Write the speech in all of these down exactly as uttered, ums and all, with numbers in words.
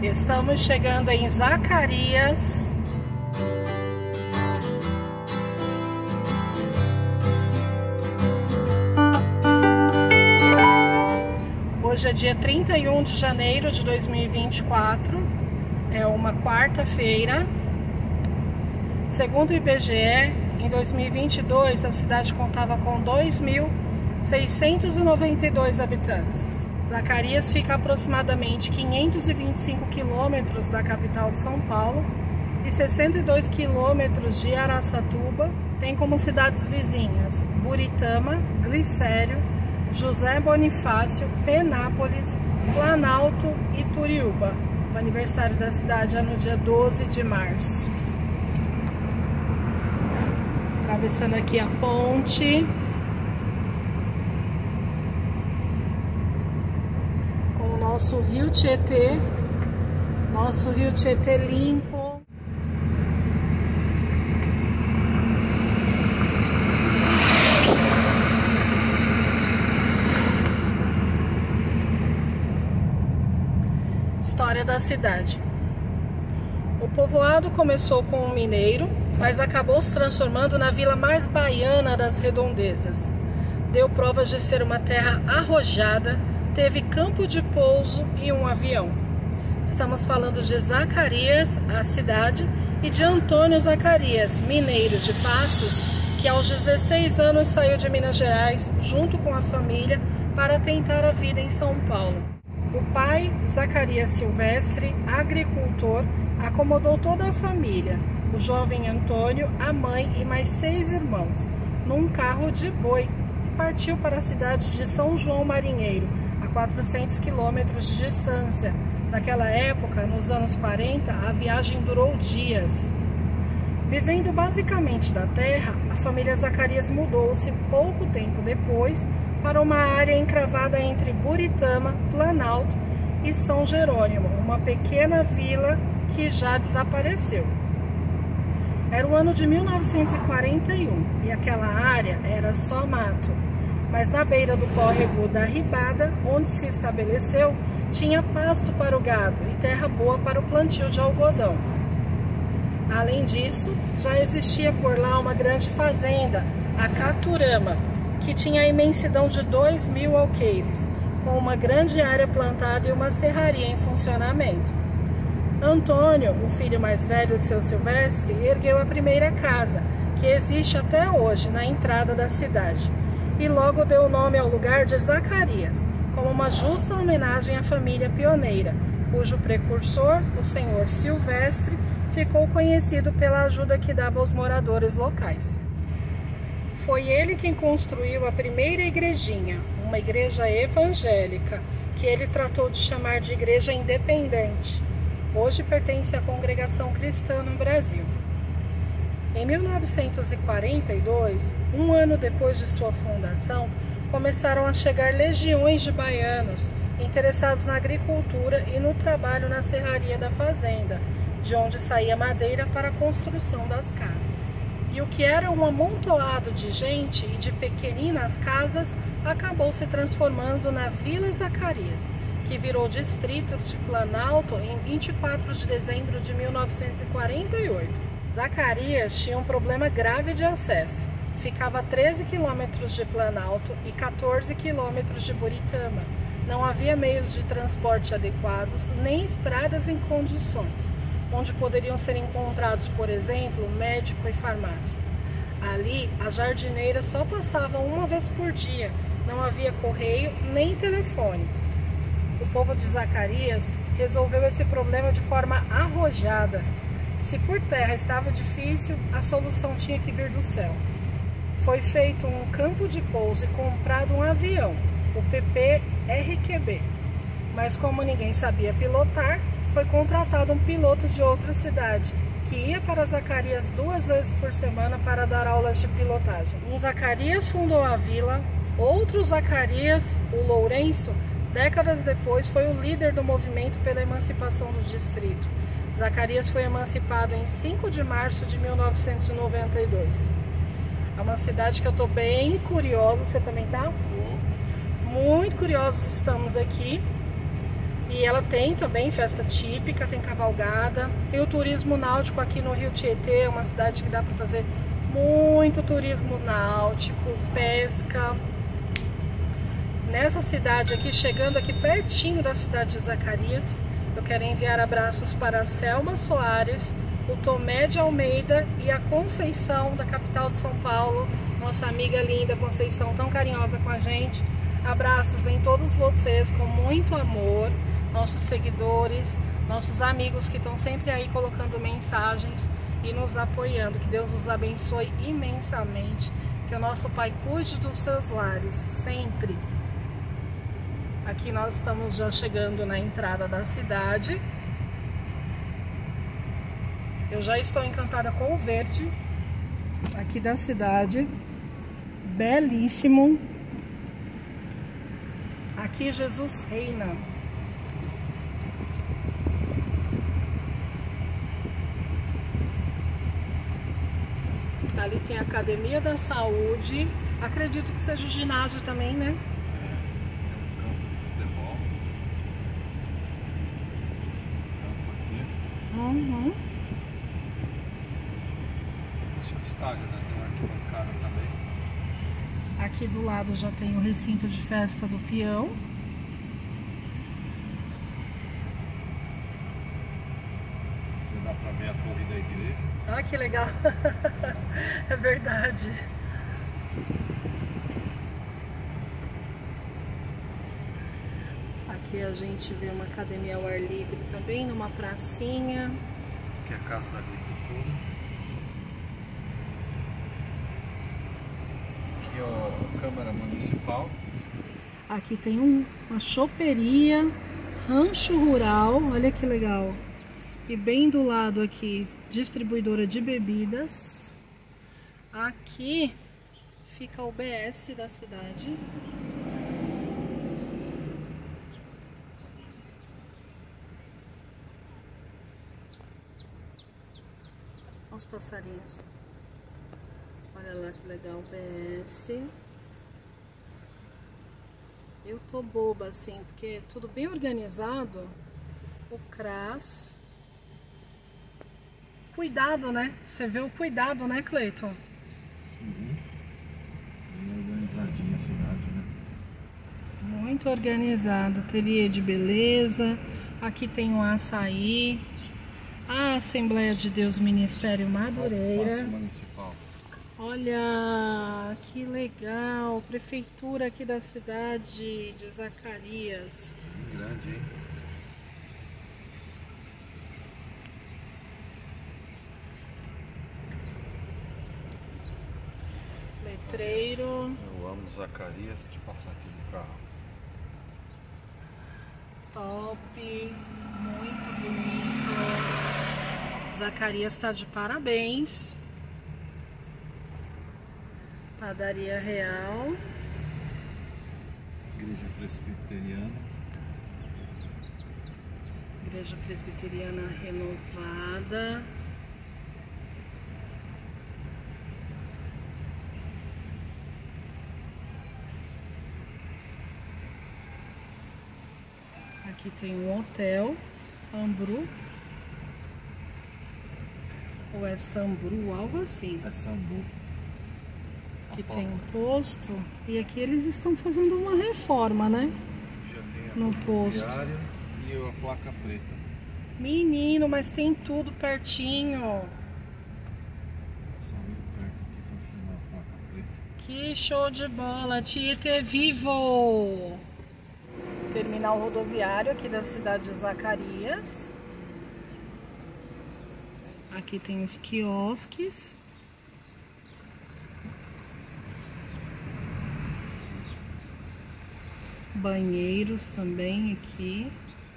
Estamos chegando em Zacarias. Hoje é dia trinta e um de janeiro de dois mil e vinte e quatro, é uma quarta-feira. Segundo o I B G E, em dois mil e vinte e dois a cidade contava com dois mil seiscentos e noventa e dois habitantes. Zacarias fica a aproximadamente quinhentos e vinte e cinco quilômetros da capital de São Paulo e sessenta e dois quilômetros de Araçatuba. Tem como cidades vizinhas Buritama, Glicério, José Bonifácio, Penápolis, Planalto e Turiúba. O aniversário da cidade é no dia doze de março. Atravessando aqui a ponte. Com o nosso rio Tietê. Nosso rio Tietê limpo. História da cidade. O povoado começou com um mineiro, mas acabou se transformando na vila mais baiana das redondezas. Deu provas de ser uma terra arrojada, teve campo de pouso e um avião. Estamos falando de Zacarias, a cidade, e de Antônio Zacarias, mineiro de Passos, que aos dezesseis anos saiu de Minas Gerais, junto com a família, para tentar a vida em São Paulo. O pai, Zacarias Silvestre, agricultor, acomodou toda a família, o jovem Antônio, a mãe e mais seis irmãos, num carro de boi e partiu para a cidade de São João Marinheiro, a quatrocentos quilômetros de distância. Naquela época, nos anos quarenta, a viagem durou dias. Vivendo basicamente da terra, a família Zacarias mudou-se pouco tempo depois para uma área encravada entre Buritama, Planalto e São Jerônimo, uma pequena vila que já desapareceu. Era o ano de mil novecentos e quarenta e um e aquela área era só mato, mas na beira do córrego da Ribada, onde se estabeleceu, tinha pasto para o gado e terra boa para o plantio de algodão. Além disso, já existia por lá uma grande fazenda, a Caturama, que tinha a imensidão de dois mil alqueires, com uma grande área plantada e uma serraria em funcionamento. Antônio, o filho mais velho de seu Silvestre, ergueu a primeira casa, que existe até hoje na entrada da cidade, e logo deu o nome ao lugar de Zacarias, como uma justa homenagem à família pioneira, cujo precursor, o senhor Silvestre, ficou conhecido pela ajuda que dava aos moradores locais. Foi ele quem construiu a primeira igrejinha, uma igreja evangélica, que ele tratou de chamar de igreja independente. Hoje pertence à congregação cristã no Brasil. Em mil novecentos e quarenta e dois, um ano depois de sua fundação, começaram a chegar legiões de baianos interessados na agricultura e no trabalho na serraria da fazenda, de onde saía madeira para a construção das casas. E o que era um amontoado de gente e de pequeninas casas acabou se transformando na Vila Zacarias, que virou distrito de Planalto em vinte e quatro de dezembro de mil novecentos e quarenta e oito. Zacarias tinha um problema grave de acesso. Ficava a treze quilômetros de Planalto e quatorze quilômetros de Buritama. Não havia meios de transporte adequados, nem estradas em condições, onde poderiam ser encontrados, por exemplo, médico e farmácia. Ali, as jardineiras só passavam uma vez por dia, não havia correio nem telefone. O povo de Zacarias resolveu esse problema de forma arrojada. Se por terra estava difícil, a solução tinha que vir do céu. Foi feito um campo de pouso e comprado um avião, o P P R Q B. Mas como ninguém sabia pilotar, foi contratado um piloto de outra cidade, que ia para Zacarias duas vezes por semana para dar aulas de pilotagem. Um Zacarias fundou a vila, outro Zacarias, o Lourenço, décadas depois foi o líder do movimento pela emancipação do distrito. Zacarias foi emancipado em cinco de março de mil novecentos e noventa e dois. É uma cidade que eu estou bem curiosa, você também tá? Muito curiosos estamos aqui. E ela tem também festa típica, tem cavalgada, tem o turismo náutico aqui no Rio Tietê, é uma cidade que dá para fazer muito turismo náutico, pesca. Nessa cidade aqui, chegando aqui pertinho da cidade de Zacarias, eu quero enviar abraços para a Selma Soares, o Tomé de Almeida e a Conceição, da capital de São Paulo, nossa amiga linda Conceição, tão carinhosa com a gente. Abraços em todos vocês, com muito amor, nossos seguidores, nossos amigos que estão sempre aí colocando mensagens e nos apoiando. Que Deus os abençoe imensamente, que o nosso Pai cuide dos seus lares, sempre. Aqui nós estamos já chegando na entrada da cidade. Eu já estou encantada com o verde aqui da cidade, belíssimo. Aqui Jesus reina. Ali tem a Academia da Saúde, acredito que seja o ginásio também, né? Uhum. Esse é o estádio, né? Tem uma arquibancada também. Aqui do lado já tem o recinto de festa do peão. Dá pra ver a torre da igreja. Ah, que legal! É verdade. Aqui a gente vê uma academia ao ar livre também, numa pracinha. Aqui é a Casa da Agricultura. Aqui ó, a Câmara Municipal. Aqui tem um, uma choperia, rancho rural, olha que legal. E bem do lado aqui, distribuidora de bebidas. Aqui fica o B S da cidade. Olha os passarinhos. Olha lá que legal, B S. Eu tô boba assim, porque é tudo bem organizado. O CRAS. Cuidado, né? Você vê o cuidado, né, Cleiton? Uhum. Bem organizadinha a cidade, né? Muito organizado. Ateliê de beleza. Aqui tem o açaí. A Assembleia de Deus Ministério Madureira. Praça Municipal. Olha, que legal. Prefeitura aqui da cidade de Zacarias. Bem grande, hein? Letreiro. Eu amo Zacarias, de passar aqui no carro. Top, muito bonito. Zacarias está de parabéns. Padaria Real. Igreja Presbiteriana. Igreja Presbiteriana renovada. Aqui tem um hotel, Ambru, ou é Sambru, algo assim. É Sambu. Aqui tem um posto, e aqui eles estão fazendo uma reforma, né? Já tem a No posto. E a placa preta. Menino, mas tem tudo pertinho. Só muito perto aqui pra filmar a placa preta. Que show de bola, Tietê Vivo! Terminal rodoviário aqui da cidade de Zacarias. Aqui tem os quiosques. Banheiros também aqui.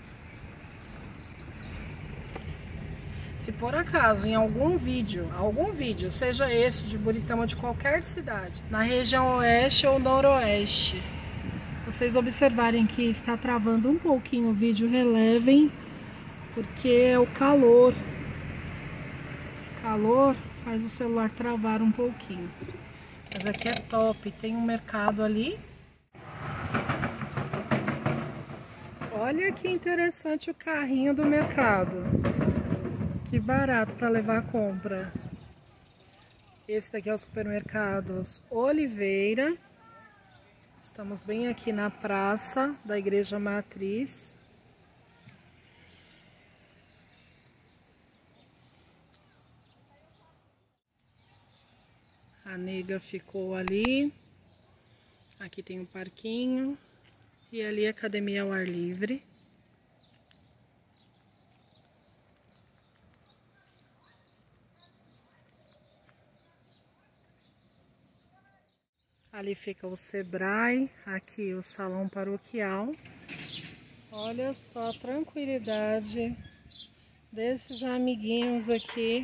Se por acaso em algum vídeo, algum vídeo, seja esse de Buritama ou de qualquer cidade, na região oeste ou noroeste, vocês observarem que está travando um pouquinho o vídeo, relevem, porque é o calor. Esse calor faz o celular travar um pouquinho. Mas aqui é top, tem um mercado ali. Olha que interessante o carrinho do mercado. Que barato para levar a compra. Esse daqui é o Supermercados Oliveira. Estamos bem aqui na praça da Igreja Matriz. A nega ficou ali. Aqui tem um parquinho. E ali a academia ao ar livre. Ali fica o Sebrae, aqui o salão paroquial. Olha só a tranquilidade desses amiguinhos aqui.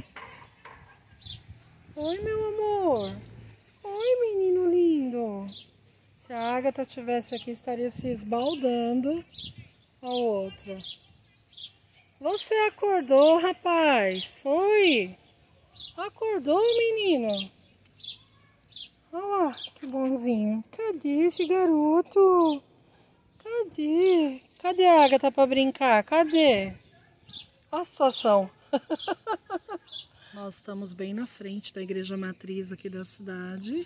Oi, meu amor. Oi, menino lindo. Se a Agatha tivesse aqui, estaria se esbaldando ao outro. Você acordou, rapaz? Foi? Acordou, menino? Olha lá, que bonzinho. Cadê esse garoto? Cadê? Cadê a Agatha pra brincar? Cadê? Olha a situação. Nós estamos bem na frente da Igreja Matriz aqui da cidade.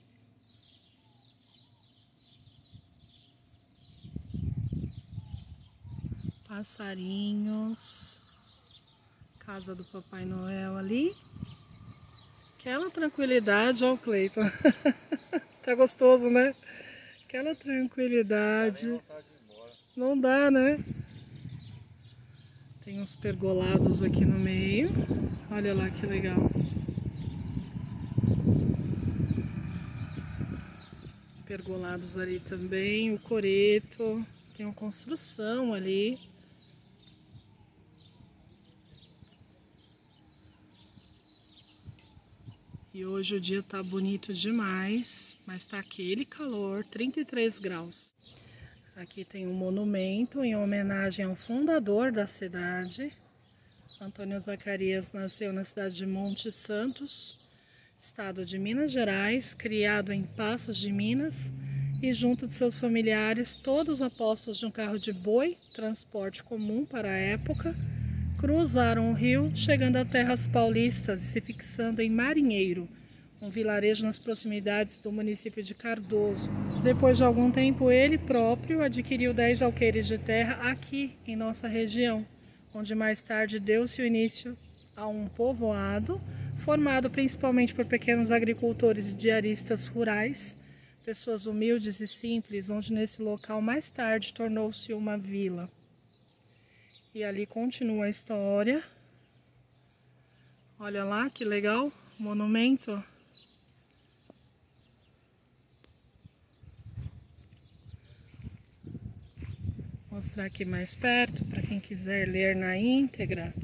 Passarinhos. Casa do Papai Noel ali. Aquela tranquilidade, ó o Cleiton. Tá gostoso, né? Aquela tranquilidade. Não dá, né? Tem uns pergolados aqui no meio. Olha lá que legal. Pergolados ali também. O coreto. Tem uma construção ali. E hoje o dia tá bonito demais, mas tá aquele calor, trinta e três graus. Aqui tem um monumento em homenagem ao fundador da cidade. Antônio Zacarias nasceu na cidade de Monte Santos, estado de Minas Gerais, criado em Passos de Minas e junto de seus familiares, todos apostos de um carro de boi, transporte comum para a época, cruzaram o rio, chegando a terras paulistas e se fixando em Marinheiro, um vilarejo nas proximidades do município de Cardoso. Depois de algum tempo, ele próprio adquiriu dez alqueires de terra aqui em nossa região, onde mais tarde deu-se o início a um povoado, formado principalmente por pequenos agricultores e diaristas rurais, pessoas humildes e simples, onde nesse local mais tarde tornou-se uma vila. E ali continua a história. Olha lá que legal, monumento. Vou mostrar aqui mais perto para quem quiser ler na íntegra.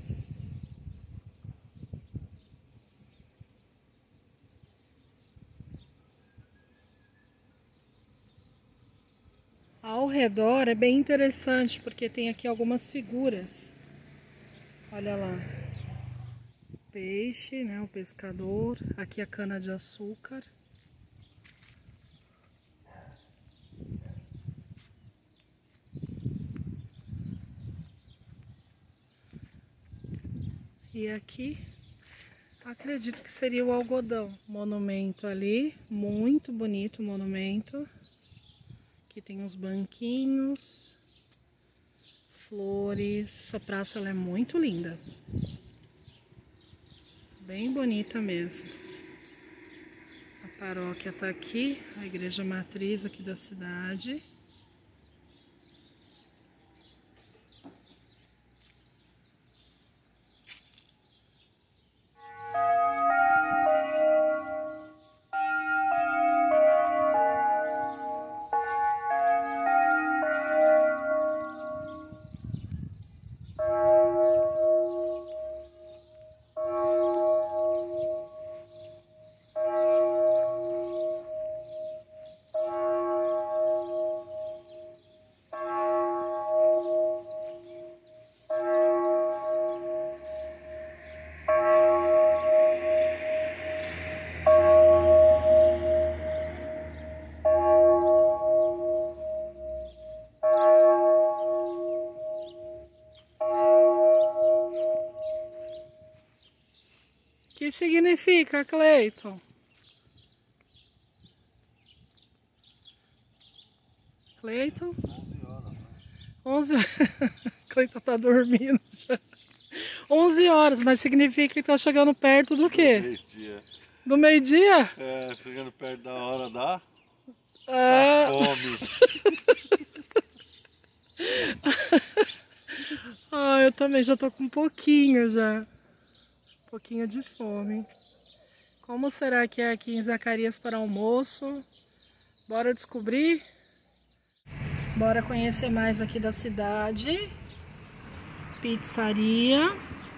Ao redor é bem interessante porque tem aqui algumas figuras. Olha lá. Peixe, né? O pescador. Aqui a cana de açúcar. E aqui, acredito que seria o algodão. Monumento ali, muito bonito o monumento. Aqui tem uns banquinhos, flores. Essa praça ela é muito linda. Bem bonita mesmo. A paróquia tá aqui, a igreja matriz aqui da cidade. que significa, Cleiton? Cleiton? onze horas. Cleiton tá dormindo já. onze horas, mas significa que tá chegando perto do quê? Do meio-dia. Do meio-dia? É, chegando perto da hora da... Ah. da fome. Ah, eu também já tô com um pouquinho já. Um pouquinho de fome. Como será que é aqui em Zacarias para almoço? Bora descobrir? Bora conhecer mais aqui da cidade. Pizzaria.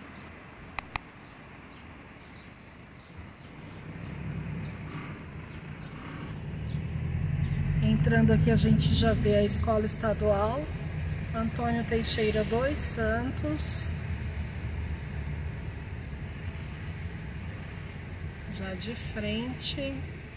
Entrando aqui a gente já vê a escola estadual Antônio Teixeira dos Santos. Já de frente.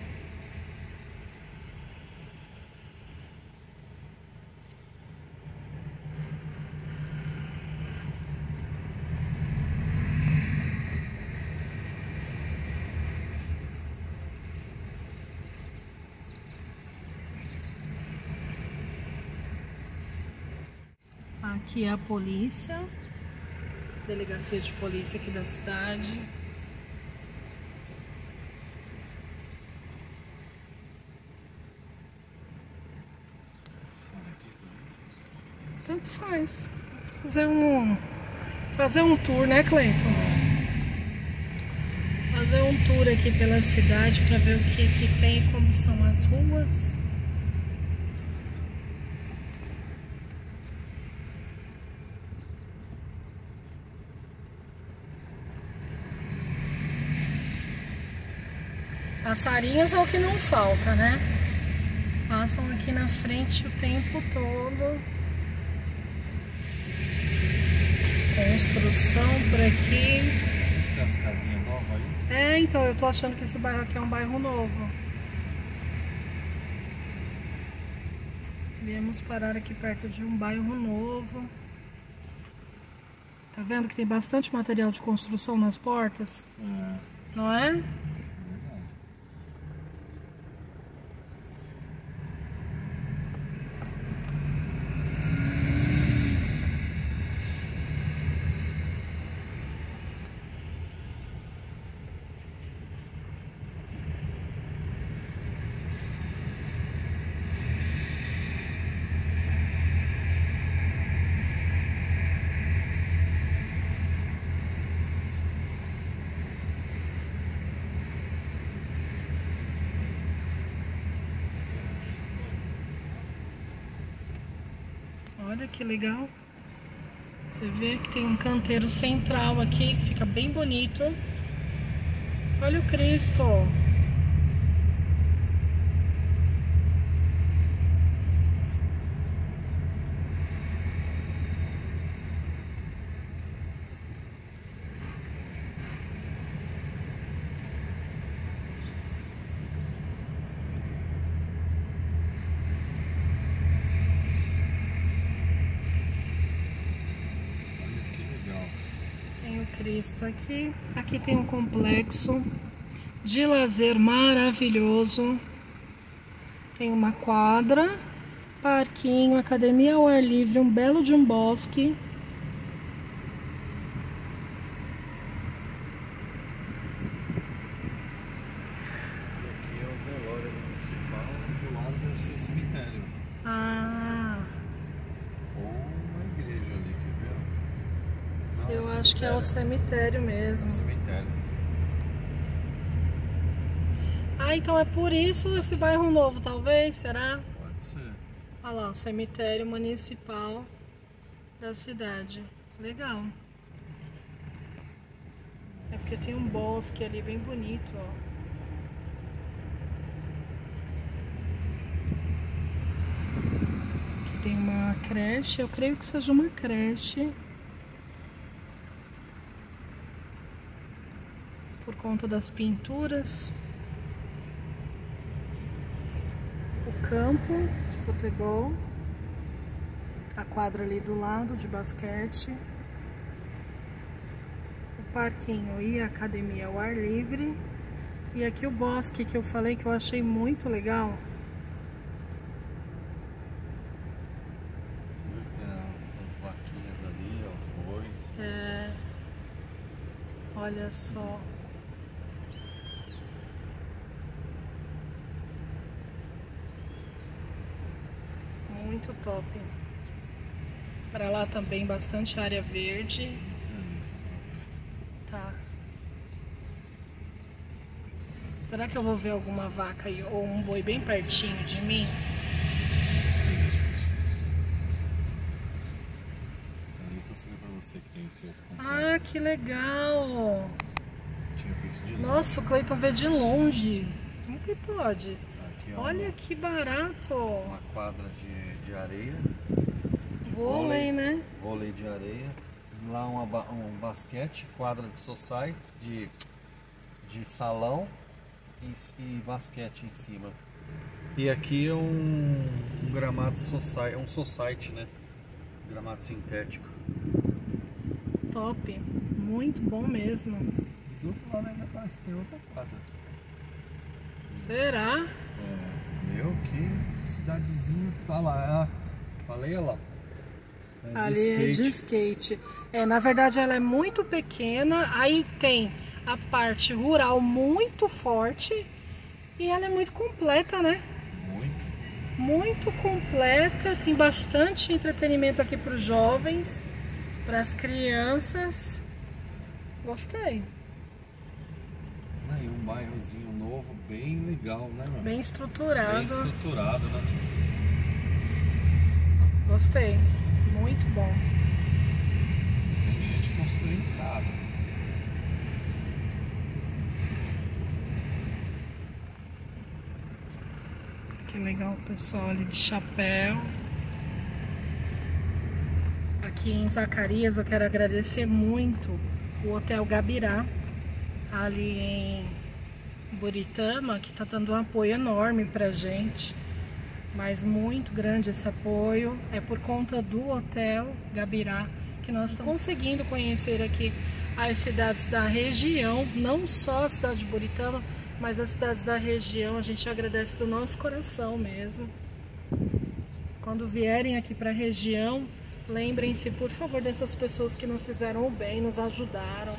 Aqui é a polícia, delegacia de polícia aqui da cidade. Tanto faz. Fazer um, fazer um tour, né, Cleiton? Fazer um tour aqui pela cidade para ver o que, que tem, como são as ruas. Passarinhos é o que não falta, né? Passam aqui na frente o tempo todo. Construção por aqui. Tem as casinhas novas aí? É, então, eu tô achando que esse bairro aqui é um bairro novo. Viemos parar aqui perto de um bairro novo. Tá vendo que tem bastante material de construção nas portas? É. Não é? Olha que legal. Você vê que tem um canteiro central aqui, que fica bem bonito. Olha o Cristo. Cristo aqui. Aqui tem um complexo de lazer maravilhoso. Tem uma quadra, parquinho, academia ao ar livre, um belo de um bosque. Aqui é o velório municipal, do lado deve ser o cemitério. Ah, Ou uma igreja ali, quer ver? Não, eu é acho que é o cemitério mesmo. É o cemitério. Ah, então é por isso esse bairro novo, talvez, será? Pode ser. Olha lá, o cemitério municipal da cidade. Legal. É porque tem um bosque ali bem bonito, ó. Aqui tem uma creche, eu creio que seja uma creche. Por conta das pinturas. O campo de futebol. A quadra ali do lado de basquete. O parquinho e a academia ao ar livre. E aqui o bosque que eu falei que eu achei muito legal. Você viu que tem as, as vaquinhas ali, os bois. É. Olha só. Muito top. Para lá também bastante área verde. Tá. Será que eu vou ver alguma vaca aí, ou um boi bem pertinho de mim? Sim. Ali que eu falei pra você que tem esse outro complexo. Ah, que legal! Tinha visto de longe. Nossa, o Cleiton vê de longe. Como que pode? Aqui, ó, Olha que barato! uma quadra de, de areia. De Vôlei, né? Vôlei de areia. Lá uma, ba- um basquete, quadra de society, de, de salão e, e basquete em cima. E aqui é um, um gramado society, um society, né? Gramado sintético. Top! Muito bom mesmo. Do outro lado ainda parece que tem outra quadra. Será? É, meu, que cidadezinha. Tá lá, é, falei, olha lá. É de Ali é de skate. É, na verdade ela é muito pequena, aí tem a parte rural muito forte e ela é muito completa, né? Muito. Muito completa, tem bastante entretenimento aqui para os jovens, para as crianças. Gostei. Aí um bairrozinho novo, bem legal, né, meu? Bem estruturado. Bem estruturado, né? Gostei. Muito bom. Tem gente construindo casa. Que legal o pessoal ali de chapéu. Aqui em Zacarias eu quero agradecer muito o Hotel Gabirá, ali em Buritama, que está dando um apoio enorme pra gente. Mas muito grande esse apoio, é por conta do Hotel Gabirá que nós estamos conseguindo conhecer aqui as cidades da região, não só a cidade de Buritama, mas as cidades da região. A gente agradece do nosso coração mesmo. Quando vierem aqui para a região, lembrem-se, por favor, dessas pessoas que nos fizeram o bem, nos ajudaram,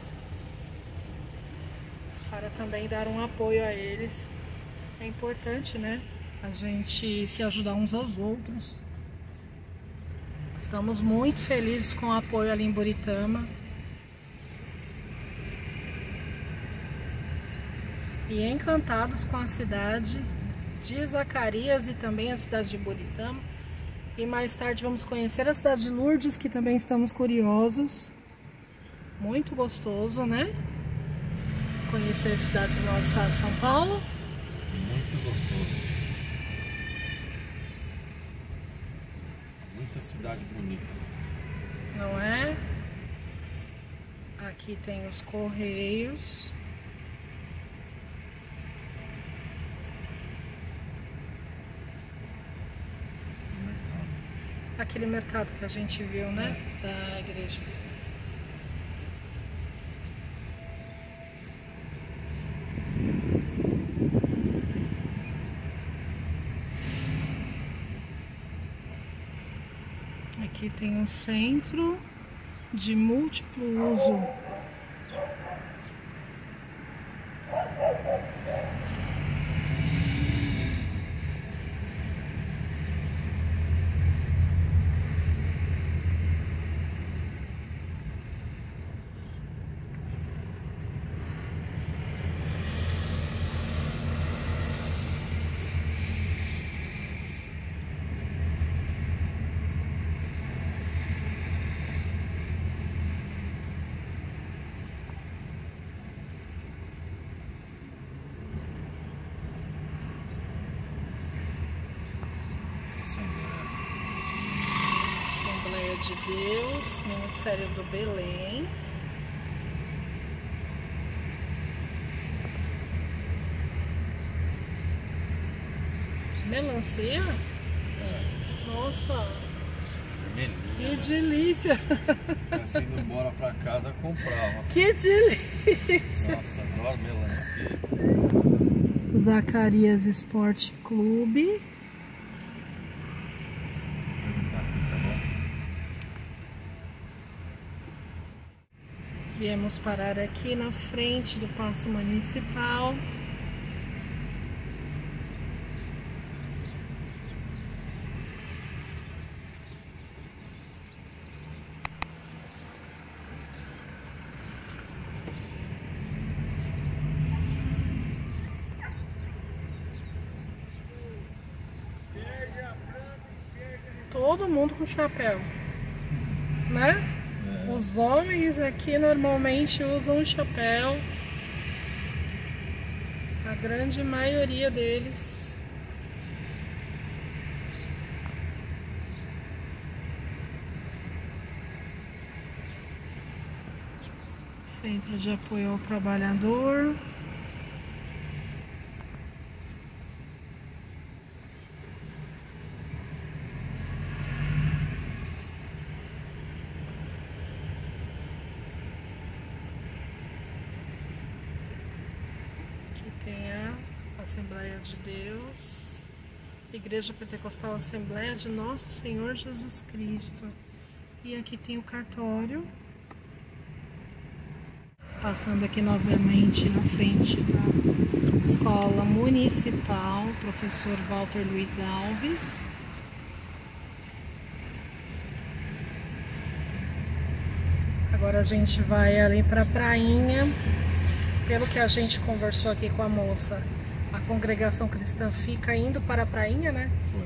para também dar um apoio a eles. É importante, né? A gente se ajudar uns aos outros. Estamos muito felizes com o apoio ali em Buritama. E encantados com a cidade de Zacarias e também a cidade de Buritama. E mais tarde vamos conhecer a cidade de Lourdes, que também estamos curiosos. Muito gostoso, né? Conhecer as cidades do nosso estado de São Paulo. Muito gostoso. Muita cidade bonita. Não é? Aqui tem os Correios. Aquele mercado que a gente viu, né? Da igreja. Aqui tem um centro de múltiplo uso. Assembleia de Deus, Ministério do Belém. Melancia? É. Nossa! Vermelho. Que delícia! Assim, indo embora pra casa comprar. Que delícia! Nossa, adoro melancia. Zacarias Esporte Clube. Viemos parar aqui na frente do Paço Municipal. Todo mundo com chapéu, né? É. Os homens aqui normalmente usam chapéu, a grande maioria deles. Centro de Apoio ao Trabalhador. Tem a Assembleia de Deus, Igreja Pentecostal Assembleia de Nosso Senhor Jesus Cristo. E aqui tem o cartório. Passando aqui novamente na frente da Escola Municipal, professor Walter Luiz Alves. Agora a gente vai ali para a prainha. Pelo que a gente conversou aqui com a moça, a congregação cristã fica indo para a prainha, né? Foi.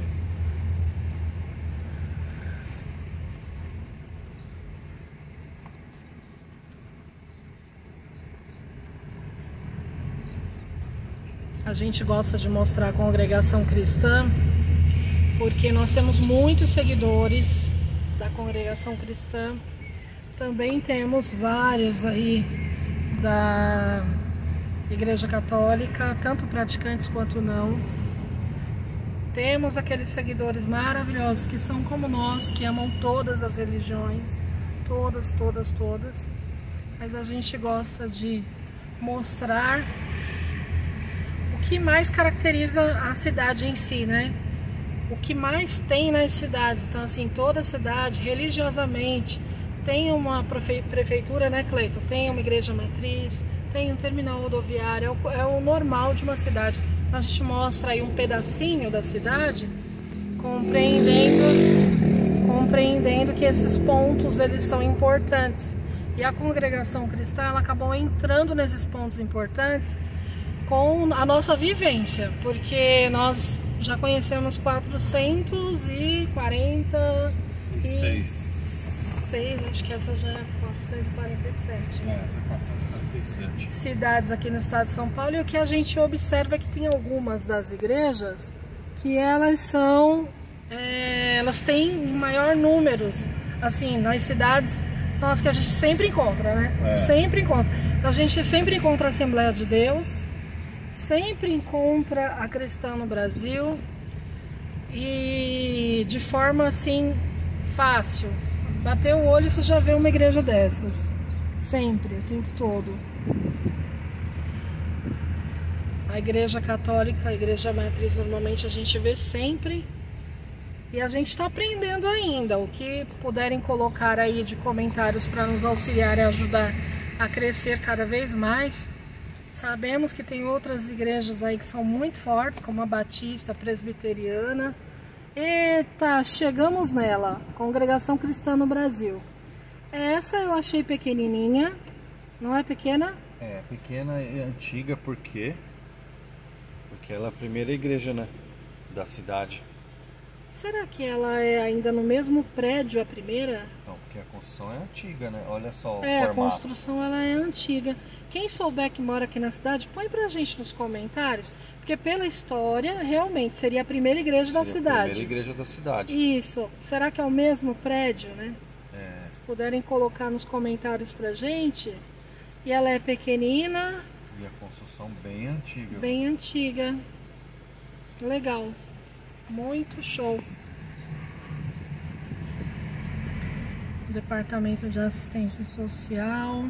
A gente gosta de mostrar a congregação cristã porque nós temos muitos seguidores da congregação cristã. Também temos vários aí da Igreja Católica, tanto praticantes quanto não. Temos aqueles seguidores maravilhosos que são como nós, que amam todas as religiões, todas, todas, todas. Mas a gente gosta de mostrar o que mais caracteriza a cidade em si, né? O que mais tem nas cidades. Então, assim, toda cidade, religiosamente, tem uma prefeitura, né, Cleiton? Tem uma igreja matriz, tem um terminal rodoviário, é o, é o normal de uma cidade. A gente mostra aí um pedacinho da cidade, compreendendo, compreendendo que esses pontos eles são importantes. E a congregação cristã ela acabou entrando nesses pontos importantes com a nossa vivência, porque nós já conhecemos quatrocentos e quarenta e seis. Acho que essa já é quatrocentos e quarenta e sete. É, essa é quatrocentos e quarenta e sete. Cidades aqui no estado de São Paulo, e o que a gente observa é que tem algumas das igrejas que elas são, é, elas têm maior números, assim, nas cidades são as que a gente sempre encontra, né? É. Sempre encontra. Então a gente sempre encontra a Assembleia de Deus, sempre encontra a Cristã no Brasil e de forma assim fácil. Bateu o olho e você já vê uma igreja dessas. Sempre, o tempo todo. A igreja católica, a igreja matriz, normalmente a gente vê sempre. E a gente está aprendendo ainda. O que puderem colocar aí de comentários para nos auxiliar e ajudar a crescer cada vez mais. Sabemos que tem outras igrejas aí que são muito fortes, como a Batista, a Presbiteriana. Eita, chegamos nela, Congregação Cristã no Brasil. Essa eu achei pequenininha, não é pequena? É, pequena e antiga porque porque ela é a primeira igreja, né, da cidade. Será que ela é ainda no mesmo prédio a primeira? Não, porque a construção é antiga, né? Olha só o É, formato. A construção ela é antiga. Quem souber que mora aqui na cidade, põe pra gente nos comentários, porque pela história, realmente, seria a primeira igreja seria da cidade. a primeira igreja da cidade. Isso. Será que é o mesmo prédio, né? É. Se puderem colocar nos comentários pra gente. E ela é pequenina. E a construção bem antiga. Bem antiga. Legal. Muito show. Departamento de Assistência Social,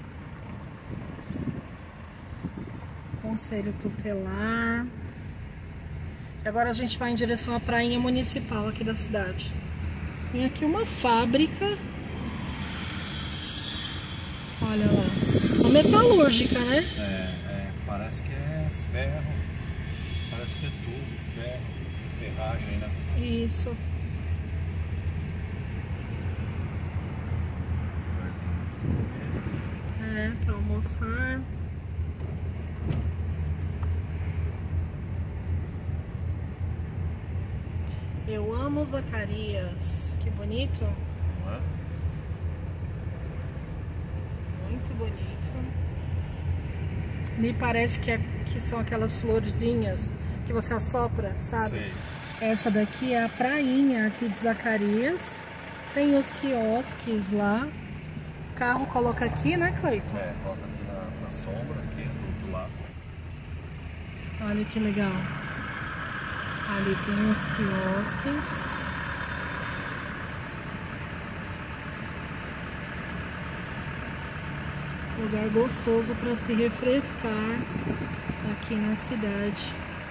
Conselho Tutelar. E agora a gente vai em direção à prainha municipal aqui da cidade. Tem aqui uma fábrica. Olha lá. Uma metalúrgica, né? É, é, parece que é ferro. Parece que é tubo, ferro, ferragem, né? Isso. É, para almoçar. Eu amo Zacarias. Que bonito. Não é? Muito bonito. Me parece que, é, que são aquelas florzinhas que você assopra, sabe? Sei. Essa daqui é a prainha aqui de Zacarias. Tem os quiosques lá. O carro coloca aqui, né, Cleiton? É, coloca aqui na, na sombra, aqui do outro lado. Olha que legal. Ali tem os quiosques. Lugar gostoso para se refrescar aqui na cidade.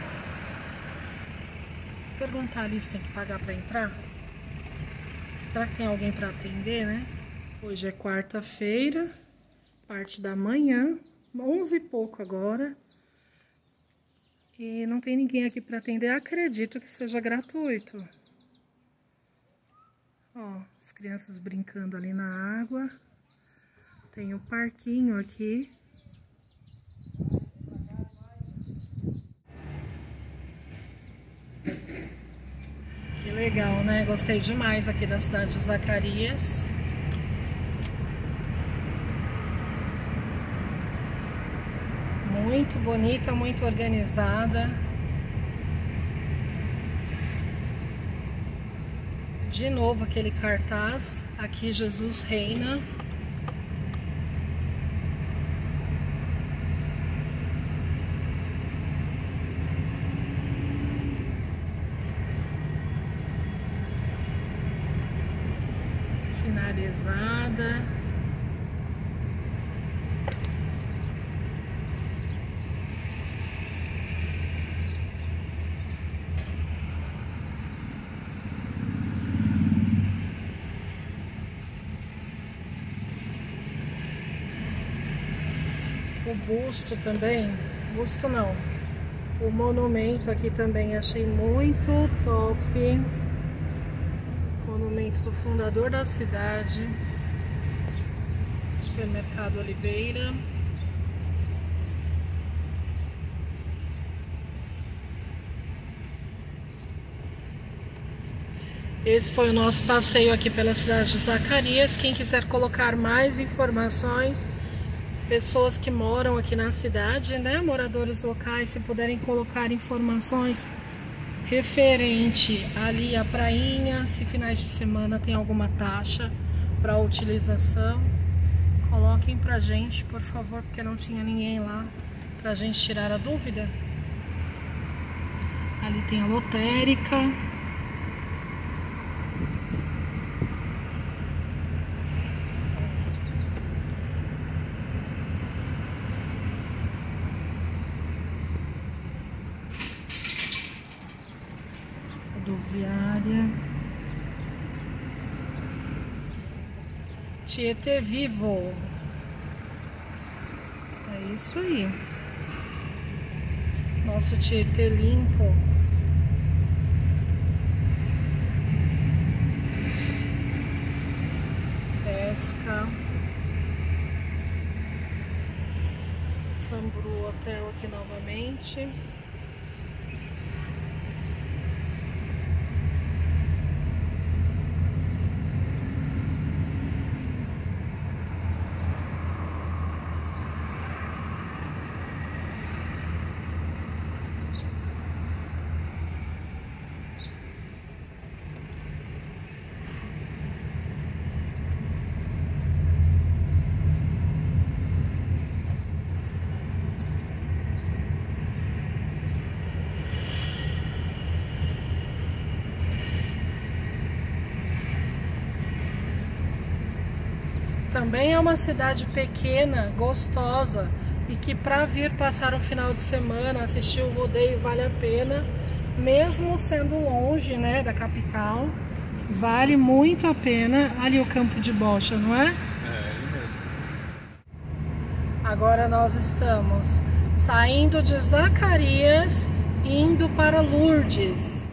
Vou perguntar ali se tem que pagar para entrar. Será que tem alguém para atender, né? Hoje é quarta-feira, parte da manhã, onze e pouco agora. E não tem ninguém aqui para atender. Acredito que seja gratuito. Ó, as crianças brincando ali na água. Tem o parquinho aqui. Que legal, né? Gostei demais aqui da cidade de Zacarias. Muito bonita, muito organizada. De novo aquele cartaz, aqui Jesus reina. Sinalizada. O busto também, busto não, o monumento aqui também achei muito top. Monumento do fundador da cidade, Supermercado Oliveira. Esse foi o nosso passeio aqui pela cidade de Zacarias. Quem quiser colocar mais informações, pessoas que moram aqui na cidade, né, moradores locais, se puderem colocar informações referente ali à prainha, se finais de semana tem alguma taxa para utilização, coloquem pra gente, por favor, porque não tinha ninguém lá pra gente tirar a dúvida. Ali tem a lotérica. Rodoviária. Tietê Vivo. É isso aí. Nosso Tietê limpo. Pesca. Samburu Hotel aqui novamente. também é uma cidade pequena, gostosa, e que para vir passar um final de semana, assistir o rodeio vale a pena, mesmo sendo longe, né, da capital, vale muito a pena. Ali o campo de bocha, não é? É, ele mesmo. Agora nós estamos saindo de Zacarias e indo para Lourdes.